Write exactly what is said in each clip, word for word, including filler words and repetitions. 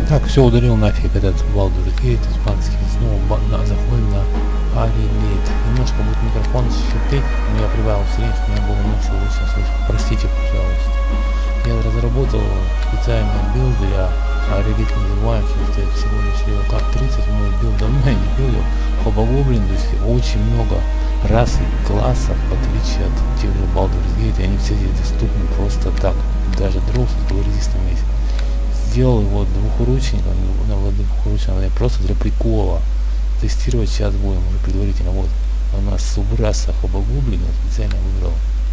Так, все удалил нафиг этот Baldur's Gate испанский. Снова на, заходим на Арилит. Немножко будет микрофон шипеть, но я прибавил сирень, чтобы меня было меньше лучше слышно. Простите, пожалуйста. Я разработал специальный билд для Арилит, называющийся, это всего лишь как тридцать, мой билд давно я не билдил. Хобогоблин, то есть очень много рас и классов, в отличие от тех же Baldur's Gate, и они все здесь доступны просто так. Даже дров с резистом есть. Сделал его двухручником, на двухручником, просто для прикола. Тестировать сейчас будем уже предварительно. Вот у нас субраса Хобогоблина специально выбрал.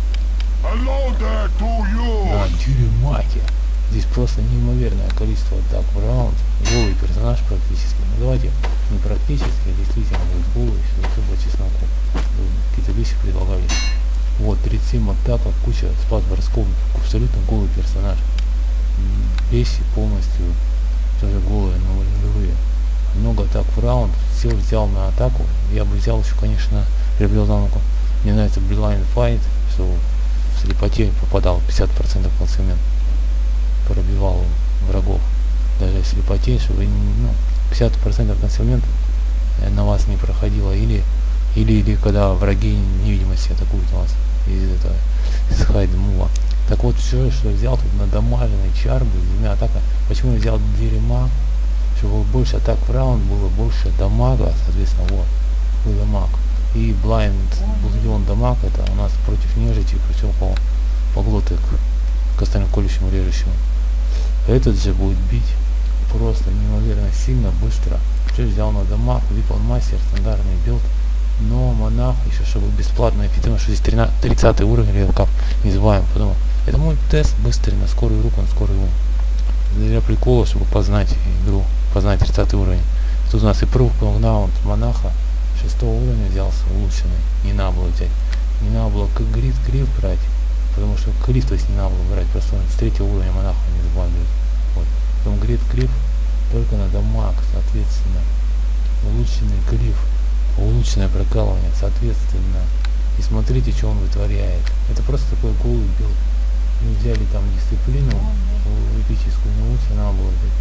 На дюремаке. Здесь просто неимоверное количество атак в раунд. Голый персонаж практически. Ну давайте не практически, а действительно будет голый, все по чесноку. Какие-то вещи предлагали. Вот, тридцать семь атак, куча спас бросков, абсолютно голый персонаж. Вещи полностью тоже голые, но живые. Много атак в раунд, все взял на атаку. Я бы взял еще, конечно, приобрел замку. Мне нравится Blind Fight, что в слепоте попадал пятьдесят процентов консумент. Пробивал врагов. Даже в слепоте, чтобы ну, пятьдесят процентов консумент на вас не проходило. Или, или, или когда враги невидимости атакуют вас из этого, из хайд-мува. Так вот, все, что взял тут на дамаженной чарбы с двумя атаками. Почему я взял дерема? Чтобы больше атак в раунд, было больше дамага, соответственно, вот, был дамаг. И blind бульон дамаг, это у нас против нежити, причем по поглоты к, к остальным колющему режущему. Этот же будет бить просто неимоверно сильно, быстро. Что взял на дамаг, Weapon Master, стандартный билд. Но монах еще, чтобы бесплатно, потому что здесь тридцатый уровень, или как не забываем, подумал. Это мой тест быстрый, на скорую руку, на скорый ум. Для прикола, чтобы познать игру, познать тридцатый уровень. Тут у нас и пруф нокдаун монаха шестого уровня взялся, улучшенный. Не надо было взять. Не надо было как гриф, гриф брать, потому что клиф, то есть не надо было брать, просто с третьего уровня монаха не забывали. Вот. Потом гриф, клиф только на дамаг, соответственно. Улучшенный клиф, улучшенное прокалывание, соответственно. И смотрите, что он вытворяет. Это просто такой голый билд. Мы взяли там дисциплину эпическую, но лучше надо было взять.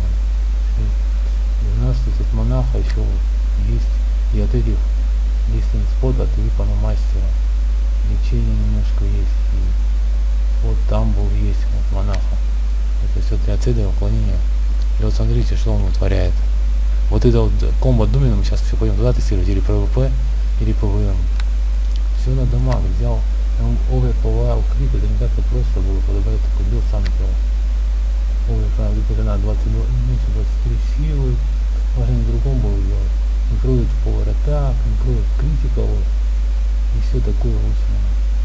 И у нас тут от монаха еще есть и от этих дистance спот от Weapon мастера. Лечение немножко есть. И вот там был есть от монаха. Это все для цели уклонения. И вот смотрите, что он вытворяет. Вот это вот комбо Думина, мы сейчас все пойдем туда тестировать, или ПВП, или ПВМ. Все на дамаг взял. Он оверповал крик, это не так-то просто было подобрать, такой билд сам делал. Оверповал, это надо двадцать два, меньше двадцать три силы, можно на другом было делать. Инкроид повар атак, инкроид критикал, и все такое лучше.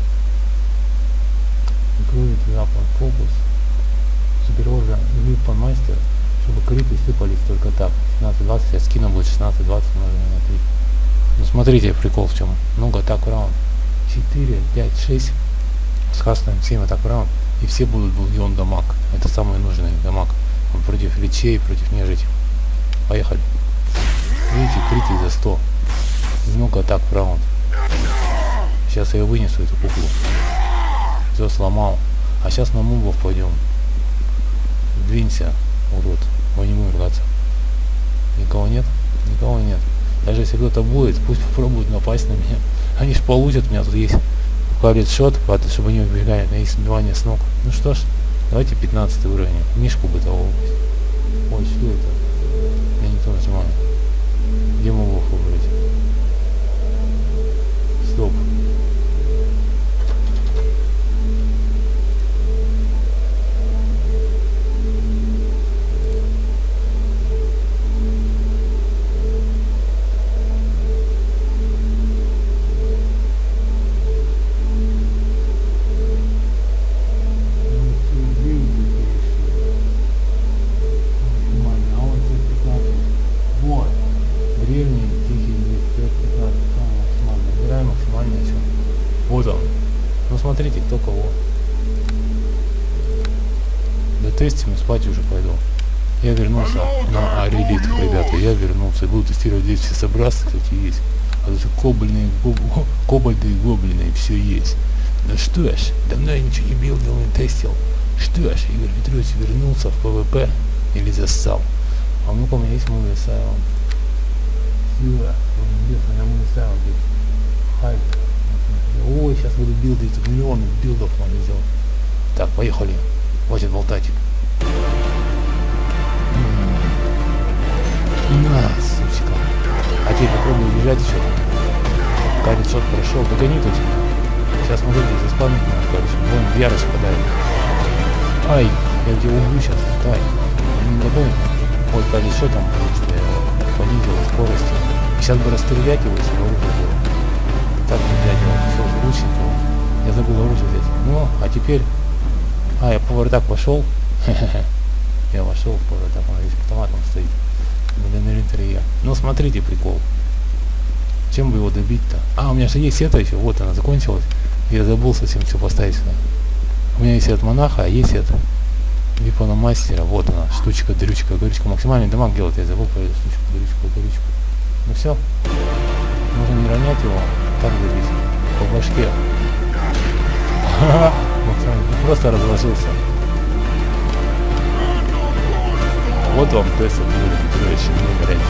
Инкроид запан фокус, супероржа, Weapon мастер, чтобы криты сыпались только так. шестнадцать двадцать, а скина будет шестнадцать двадцать умноженное на три. Ну смотрите, прикол в чем. Много атак в раунд. четыре, пять, шесть с хастом семь атак в раунд, и все будут бульон дамаг. Это самый нужный дамаг против личей, против нежити. Поехали. Видите, криты за сто. Много атак в раунд. Сейчас я вынесу эту куклу. Все сломал. А сейчас на мобов пойдем. Двинься, урод. Ой, не будем ругаться. Никого нет? Никого нет. Даже если кто-то будет, пусть попробуют напасть на меня. Они ж получат, у меня тут есть квадрит шот, чтобы не убегали, у меня есть сбивание с ног. Ну что ж, давайте пятнадцатый уровень. Мишку бы того выпустить. Ой, что это? Я не то нажимаю. Где могу выбрать? Стоп. Смотрите, кто кого. Дотестим и спать уже пойду. Я вернулся на Арилит, ребята. Я вернулся. Буду тестировать здесь все собрасы, кстати, есть. А тут кобальные, кобальды и гоблины, и все есть. Ну что ж, давно я ничего не билдил, не тестил. Что ж, Игорь Петрович вернулся в ПВП или застал. А ну-ка, у меня есть мувы Silent. Сила. Нет, у меня мувы Silent есть. Хайп. Ой, сейчас буду билдить. Тут миллион билдов можно сделать. Так, поехали. Хватит болтать. На, сучка. А теперь попробую убежать еще. Пока рецепт прошел. Догони тут. Сейчас могу здесь заспамить, короче. Вон в ярость впадает. Ай, я тебя убью сейчас. Давай. Не догонит. Ой, кажется, что там, потому что я понизил скорость. Сейчас бы расстрелять его, если бы оружие было. Так не взять его. Все, лучника. Я забыл оружие взять. Ну, а теперь... А, я повар так пошел. Я вошел в повар так, он здесь автоматом стоит. Ну, смотрите, прикол. Чем бы его добить-то? А, у меня же есть это еще. Вот она закончилась. Я забыл совсем все поставить сюда. У меня есть от монаха, а есть это випона мастера. Вот она, штучка, дрючка, горючка. Максимальный дамаг делать. Я забыл про эту штучку, дрючку, горючку. Ну все. Можно не ронять его. Так добить. По башке. Просто разложился. Вот вам тест от Петровича, не горячий.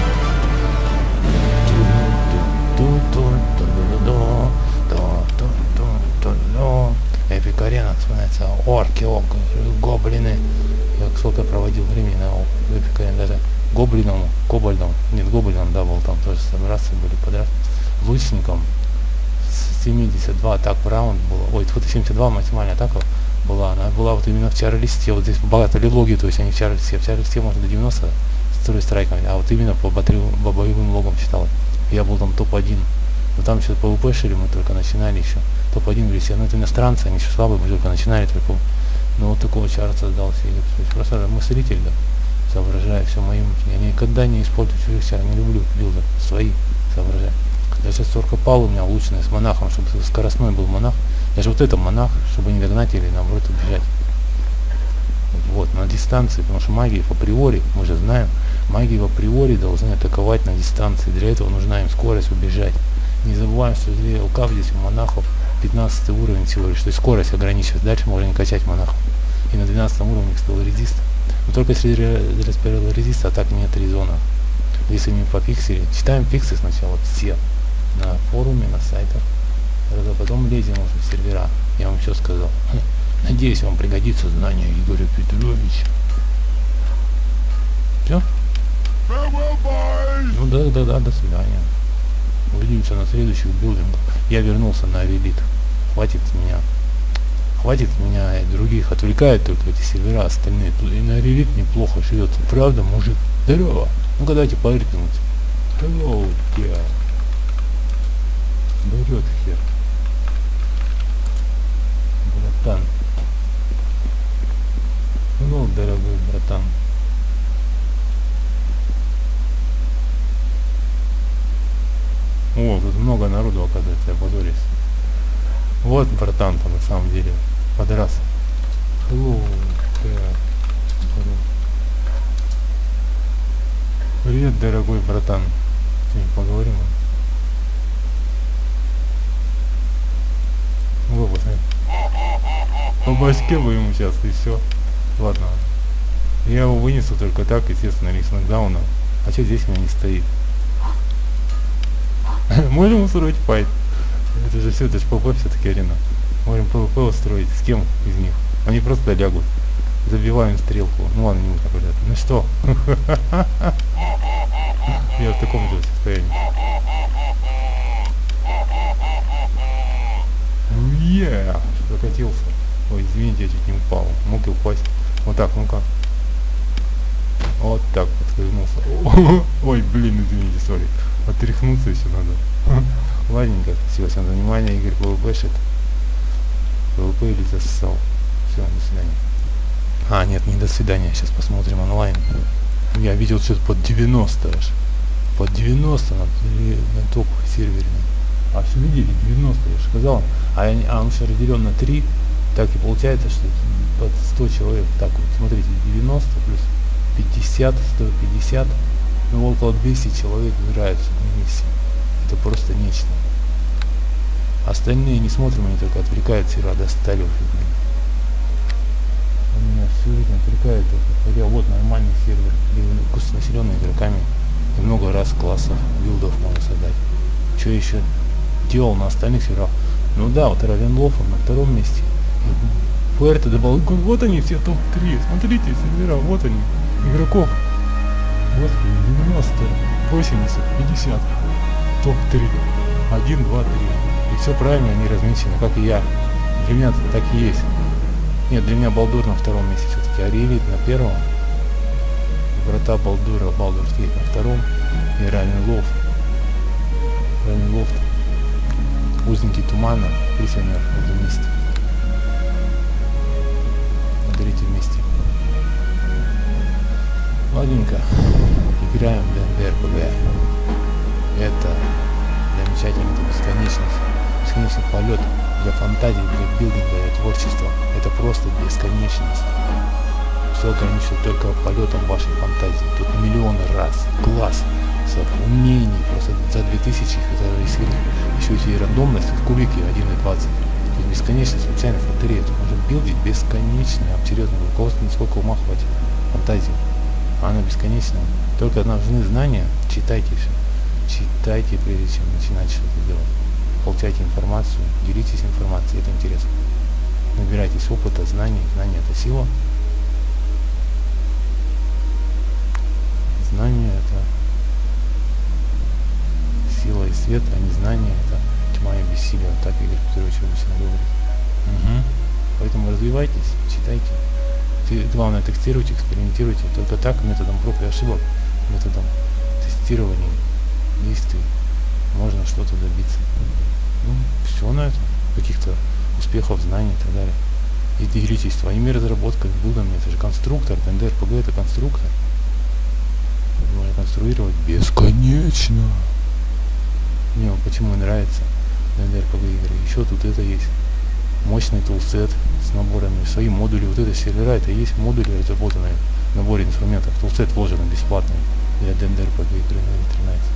Эпик Арена, вспоминается, орки, гоблины. Я сколько проводил времени на Эпик Арене, даже гоблином, кобальдом, нет, гоблином, да, был там тоже собраться, были подряд. Лучником семьдесят два атак в раунд было, ой, семьдесят два максимальная атака была, она была вот именно в чар-листе, вот здесь богато лилогии, то есть они в чар-листе, в чар-листе можно до девяноста с трой страйками, а вот именно по, батаре, по боевым логам читал. Я был там топ один, но там что-то по ВПшили, мы только начинали еще, топ один были все, ну это иностранцы, они еще слабые, мы только начинали, только, ну вот такого чара создался, и просто мыслитель, да, соображая все моим, я никогда не использую чужих чар, не люблю билды, свои, соображая. Даже сорка пал у меня лучная с монахом, чтобы скоростной был монах. Даже вот это монах, чтобы не догнать или наоборот убежать. Вот, на дистанции, потому что магии в априори, мы же знаем, магии в априори должны атаковать на дистанции. Для этого нужна им скорость убежать. Не забываем, что ЛК здесь у монахов пятнадцатый уровень всего лишь, то есть скорость ограничивает. Дальше можно не качать монахов. И на двенадцатом уровне спел резист. Но только если распорял резист, а так нет резона. Если не по пикселе. Читаем пиксель сначала все. На форуме, на сайтах. А потом лезем уже в сервера. Я вам все сказал. Надеюсь, вам пригодится знание Игоря Петровича. Все? Ну да, да, да, до свидания. Увидимся на следующих билдингах. Я вернулся на релит. Хватит меня. Хватит меня и других. Отвлекают только эти сервера остальные. И на релит неплохо живется. Правда, мужик? Здорово. Ну-ка дайте поэркнуть. Hello, yeah. Берет хер. Братан. Ну, дорогой братан. О, тут много народу, оказывается, я позорюсь. Вот братан-то на самом деле. Подрас. Hello, yeah. Привет, дорогой братан. Сегодня поговорим. Ну, посмотри. По башке бы ему сейчас и все. Ладно. Я его вынесу только так, естественно, риск нокдауна. А что здесь у меня не стоит? Можем устроить файт. Это же все, это же ПВП все-таки арена. Можем ПВП устроить. С кем из них? Они просто лягут. Забиваем стрелку. Ну ладно, не буду так. Ну что? Я в таком же состоянии. Yeah, прокатился. Ой, извините, я чуть не упал. Мог и упасть. Вот так, ну-ка. Вот так подскользнулся. Ой, блин, извините, сори. Отряхнуться еще надо. Ладненько, спасибо всем за внимание. Игорь ПВПшит. ПВП или засосал. Все, до свидания. А, нет, не до свидания. Сейчас посмотрим онлайн. Я видел что-то под девяносто аж. Под девяносто на, на топ сервере. А все видели, девяносто, я же сказал. А, я, а он все разделен на три. Так и получается, что под сто человек. Так вот, смотрите, девяносто плюс пятьдесят, сто пятьдесят. Ну, около двухсот человек играются на миссии. Это просто нечто. Остальные не смотрим, они только отвлекают сервера, достали уже, блин. У меня все время отвлекает. Хотя вот нормальный сервер, где вкусно игроками. И много раз классов, билдов можно создать. Что еще делал на остальных серверах? Ну да, вот Равенлофом на втором месте. Пуэрто де Балкон, вот они все топ три. Смотрите, сервера, вот они. Игроков. Господи, девяносто, восемьдесят, пятьдесят. топ три. один, два, три. И все правильно, они размечены, как и я. Для меня так и есть. Нет, для меня Балдур на втором месте все-таки. Ариэлит на первом. Врата Балдура, Балдурс Гейт на втором. И Равенлофт. Равенлофт. Узники Тумана. Присемер вместе. Смотрите вместе. Ладненько. Играем в ди эн ди эр пи джи. Это замечательно, это бесконечность. Бесконечный полет для фантазии, для билдинга, для творчества. Это просто бесконечность. Все ограничивает только полетом вашей фантазии. Тут миллионы раз, класс, умений, просто за две тысячи, это если еще и рандомность, в кубике один и двадцать. То есть бесконечность, случайно лотерея. Тут можно билдить бесконечно, абсолютно. У кого-то сколько ума хватит фантазии. А она бесконечна. Только нужны знания, читайте все. Читайте, прежде чем начинать что-то делать. Получайте информацию, делитесь информацией, это интересно. Набирайтесь опыта, знаний. Знания — это сила. Знание — это сила и свет, а не знание — это тьма и бессилие. Вот так Игорь Петрович обычно говорит. Угу. Поэтому развивайтесь, читайте. Главное, тестируйте, экспериментируйте. Только так, методом проб и ошибок, методом тестирования действий можно что-то добиться. Ну, все на этом. Каких-то успехов, знаний и так далее. И делитесь своими разработками, билдами. Это же конструктор. ди эн ди эр пи джи это конструктор. Можно конструировать бесконечно. Мне почему нравится ди эн ди эр пи джи игры. Еще тут это есть. Мощный тулсет с наборами, свои модули. Вот это сервера, это и есть модули, разработанные в наборе инструментов. Тулсет вложен бесплатный для ди эн ди эр пи джи игры на тринадцать.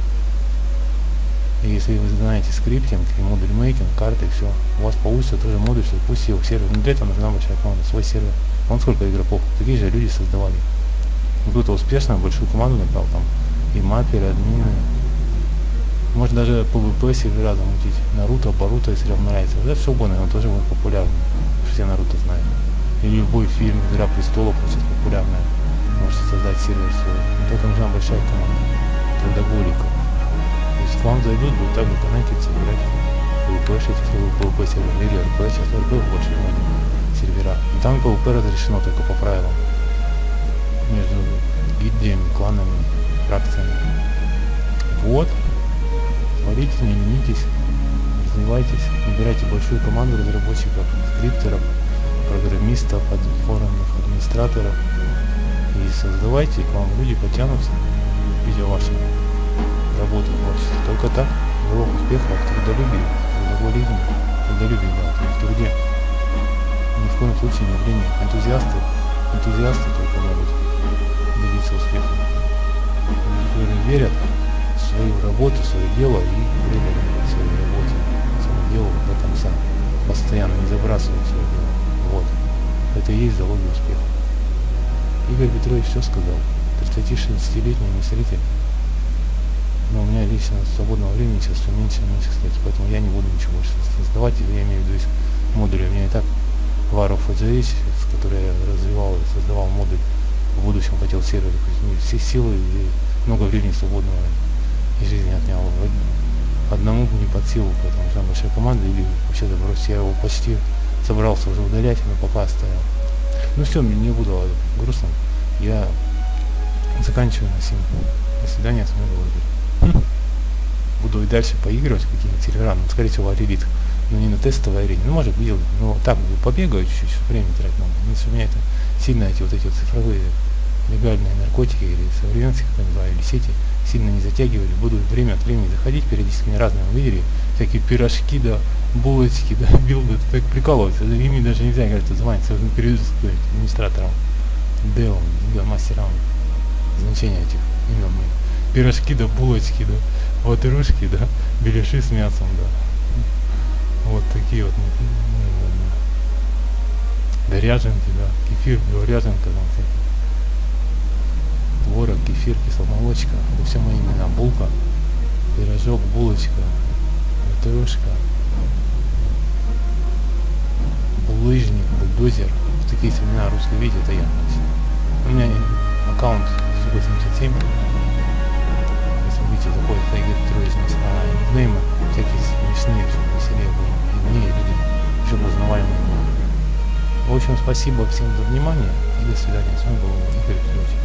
И если вы знаете скриптинг и модуль мейкинг, карты, все, у вас получится тоже модуль, что пусть его сервер. Но для этого нужна большая команда, свой сервер. Вон сколько игроков, такие же люди создавали. Кто-то успешно большую команду набрал, там и мапперы, админы. Может даже пэ вэ пэ сервера замутить. Наруто, Боруто, если вам нравится. Вот это все угодно, он тоже будет популярным. Все Наруто знают. И любой фильм, Игра престолов, сейчас популярная. Можете создать сервер свой. Но только нужна большая команда. Трудоголиков. То есть к вам зайдут, будут так же коннектиться, играть. пэ вэ пэ, если вы пэ вэ пэ сервер, или эр пэ, сейчас эр пэ больше много сервера. И там пэ вэ пэ разрешено только по правилам. Между гильдиями, кланами, фракциями. Вот. Творите, не ленитесь, развивайтесь, набирайте большую команду разработчиков, скриптеров, программистов, форумных администраторов и создавайте, к вам люди потянутся, видя вашу работу, творчество. Только так, залог успеха в трудолюбии, трудоголизме, трудолюбии, да, в труде. Ни в коем случае не в лени. Энтузиасты, энтузиасты только могут добиться успеха. Которые верят в свою работу, в свое дело и преданы к своей работе, к своему делу до конца. Постоянно не забрасывают свое дело. Вот. Это и есть залоги успеха. Игорь Петрович все сказал. тридцатишестилетний мыслитель. Но у меня лично свободного времени сейчас все меньше и меньше остается, поэтому я не буду ничего больше создавать. Я имею в виду из модуля. У меня и так War of Age, с которой я развивал и создавал модуль. В будущем хотел сервер. Все силы и много времени свободного и жизни отнял. Одному не под силу, поэтому нужна большая команда или вообще забросить. Я его почти собрался уже удалять, но пока оставил. Ну все, не буду грустным. Я заканчиваю на сим. До свидания, с вами был. Буду и дальше поигрывать в какие-нибудь сервера, но скорее всего Арелит. Но не на тестовой арене. Ну может быть, но так побегаю чуть-чуть, время тратить надо. Если у меня это сильно эти вот эти вот цифровые легальные наркотики или современные, как я называю, или сети, сильно не затягивали, буду время от времени заходить, периодически разные увидели, всякие пирожки, да, булочки, да, билды, так прикалываются, ими даже нельзя играть, это звонится, нужно периодически администратором, делом, мастером, значения этих имен. Пирожки, да, булочки, да, ватрушки, да, беляши с мясом, да. Вот такие вот, да, ряженки, да, кефир, ряженка, там всякие. творог, кефир, кисломолочка. Это все мои имена. Булка, пирожок, булочка, трошка, булыжник, бульдозер. В такие семена русской виде это я. У меня аккаунт сто восемьдесят семь. Если видите, заходит Игорь Петрович на никнеймы, всякие смешные, чтобы веселее было. И мне, и людям, чтобы узнаваемые. В общем, спасибо всем за внимание и до свидания. С вами был Игорь Петрович.